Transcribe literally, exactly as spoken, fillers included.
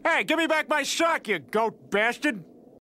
Hey, give me back my sock, you goat bastard!